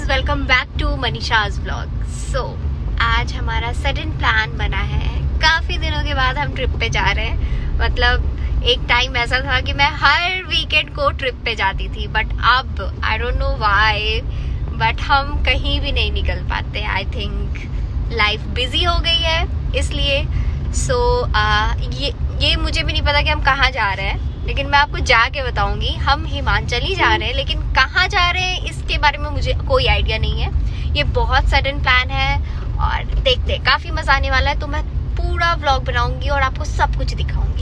Welcome back to Manisha's vlog. So आज हमारा sudden plan बना है। काफी दिनों के बाद हम ट्रिप पे जा रहे हैं। मतलब एक टाइम ऐसा था कि मैं हर वीकेंड को ट्रिप पे जाती थी, बट अब I don't know why but हम कहीं भी नहीं निकल पाते। आई थिंक लाइफ बिजी हो गई है इसलिए। ये मुझे भी नहीं पता कि हम कहाँ जा रहे हैं, लेकिन मैं आपको जाके बताऊंगी। हम हिमाचल ही जा रहे हैं, लेकिन कहाँ जा रहे हैं इसके बारे में मुझे कोई आइडिया नहीं है। ये बहुत सडन प्लान है और देखते हैं, काफी मजा आने वाला है। तो मैं पूरा व्लॉग बनाऊंगी और आपको सब कुछ दिखाऊंगी।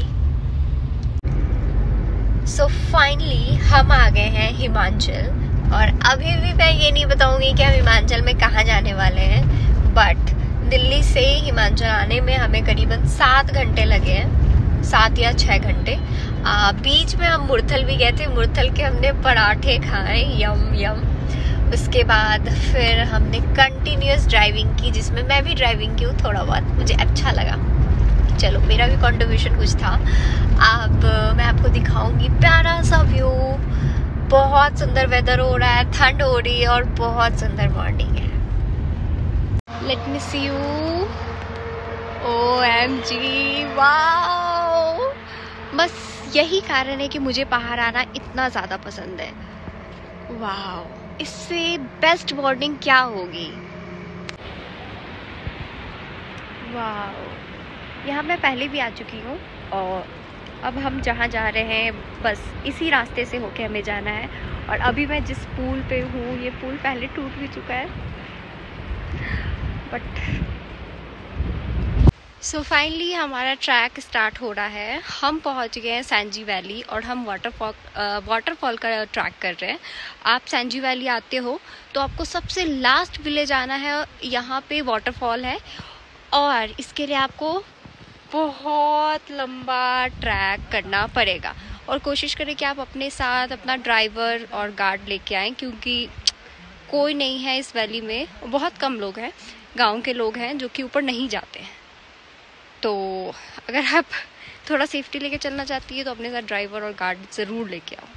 सो फाइनली हम आ गए हैं हिमाचल, और अभी भी मैं ये नहीं बताऊंगी कि हम हिमाचल में कहाँ जाने वाले हैं, बट दिल्ली से हिमाचल आने में हमें करीबन 7 घंटे लगे हैं, 7 या 6 घंटे। बीच में हम मुरथल भी गए थे। मुरथल के हमने पराठे खाए, यम यम। उसके बाद फिर हमने कंटिन्यूअस ड्राइविंग की, जिसमें मैं भी ड्राइविंग की हूँ थोड़ा बहुत, मुझे अच्छा लगा। चलो, मेरा भी कंट्रीब्यूशन कुछ था। अब मैं आपको दिखाऊंगी प्यारा सा व्यू। बहुत सुंदर वेदर हो रहा है, ठंड हो रही है और बहुत सुंदर मॉर्निंग है। Let me see you. OMG, wow! बस यही कारण है कि मुझे पहाड़ आना इतना ज़्यादा पसंद है। वाओ, इससे बेस्ट मॉर्निंग क्या होगी। वाओ, यहाँ मैं पहले भी आ चुकी हूँ और अब हम जहाँ जा रहे हैं बस इसी रास्ते से होके हमें जाना है। और अभी मैं जिस पुल पे हूँ, ये पुल पहले टूट भी चुका है, बट सो फाइनली हमारा ट्रैक स्टार्ट हो रहा है। हम पहुंच गए हैं सैंजी वैली और हम वाटरफॉल का ट्रैक कर रहे हैं। आप सैंजी वैली आते हो तो आपको सबसे लास्ट विलेज आना है, यहाँ पे वाटरफॉल है, और इसके लिए आपको बहुत लंबा ट्रैक करना पड़ेगा। और कोशिश करें कि आप अपने साथ अपना ड्राइवर और गार्ड लेके आएँ, क्योंकि कोई नहीं है इस वैली में, बहुत कम लोग हैं, गाँव के लोग हैं जो कि ऊपर नहीं जाते हैं। तो अगर आप थोड़ा सेफ्टी लेके चलना चाहती है तो अपने साथ ड्राइवर और गार्ड ज़रूर लेके आओ।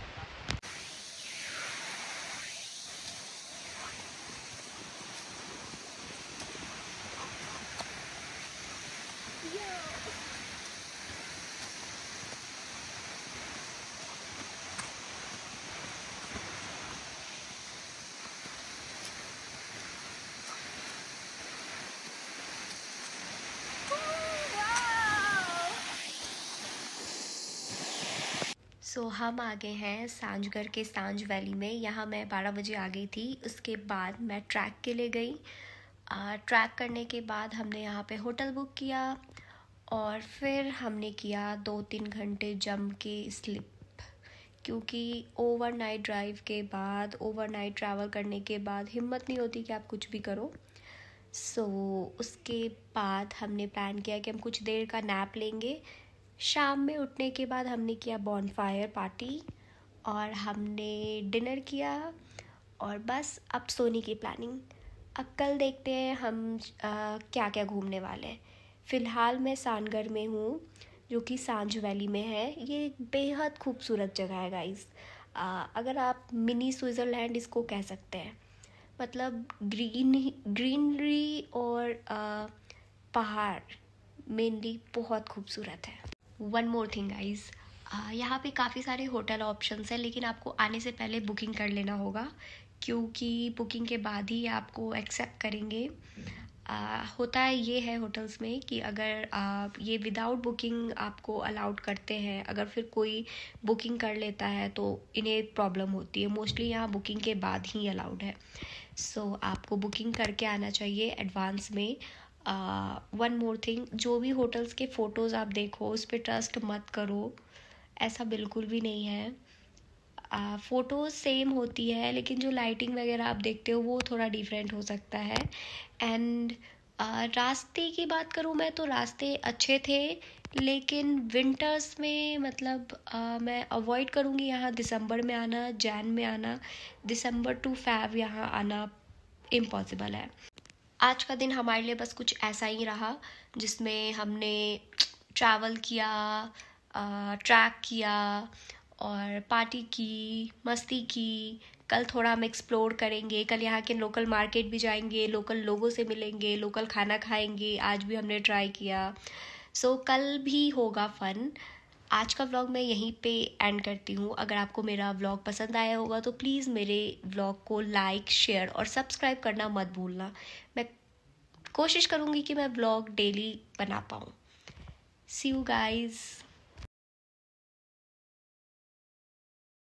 हम आ गए हैं सांझगढ़ के सांझ वैली में। यहाँ मैं 12 बजे आ गई थी। उसके बाद मैं ट्रैक के लिए गई। ट्रैक करने के बाद हमने यहाँ पे होटल बुक किया और फिर हमने किया 2-3 घंटे जम के स्लिप, क्योंकि ओवरनाइट ड्राइव के बाद, ओवरनाइट ट्रैवल करने के बाद हिम्मत नहीं होती कि आप कुछ भी करो। उसके बाद हमने प्लान किया कि हम कुछ देर का नैप लेंगे। शाम में उठने के बाद हमने किया बॉनफायर पार्टी और हमने डिनर किया, और बस अब सोने की प्लानिंग। अब कल देखते हैं हम क्या क्या घूमने वाले हैं। फ़िलहाल मैं सांझगढ़ में हूँ, जो कि सांझ वैली में है। ये एक बेहद खूबसूरत जगह है गाइस। अगर आप मिनी स्विट्ज़रलैंड इसको कह सकते हैं। मतलब ग्रीनरी और पहाड़ मेनली बहुत खूबसूरत है। वन मोर थिंग गाइज, यहाँ पे काफ़ी सारे होटल ऑप्शंस हैं, लेकिन आपको आने से पहले बुकिंग कर लेना होगा, क्योंकि बुकिंग के बाद ही आपको एक्सेप्ट करेंगे। होता है ये है होटल्स में कि अगर आप ये विदाउट बुकिंग आपको अलाउड करते हैं, अगर फिर कोई बुकिंग कर लेता है तो इन्हें प्रॉब्लम होती है। मोस्टली यहाँ बुकिंग के बाद ही अलाउड है। आपको बुकिंग करके आना चाहिए एडवांस में। वन मोर थिंग, जो भी होटल्स के फ़ोटोज़ आप देखो उस पर ट्रस्ट मत करो, ऐसा बिल्कुल भी नहीं है। फ़ोटोज़ सेम होती है, लेकिन जो लाइटिंग वगैरह आप देखते हो वो थोड़ा डिफरेंट हो सकता है। एंड रास्ते की बात करूँ मैं तो रास्ते अच्छे थे, लेकिन विंटर्स में मतलब मैं अवॉइड करूँगी यहाँ दिसंबर में आना, जैन में आना। दिसंबर टू फ़ेब यहाँ आना इम्पॉसिबल है। आज का दिन हमारे लिए बस कुछ ऐसा ही रहा, जिसमें हमने ट्रैवल किया, ट्रैक किया और पार्टी की, मस्ती की, कल थोड़ा हम एक्सप्लोर करेंगे, कल यहाँ के लोकल मार्केट भी जाएंगे, लोकल लोगों से मिलेंगे, लोकल खाना खाएंगे, आज भी हमने ट्राई किया। सो कल भी होगा फ़न। आज का व्लॉग मैं यहीं पे एंड करती हूँ। अगर आपको मेरा व्लॉग पसंद आया होगा तो प्लीज़ मेरे व्लॉग को लाइक, शेयर और सब्सक्राइब करना मत भूलना। मैं कोशिश करूँगी कि मैं व्लॉग डेली बना पाऊँ। See you guys.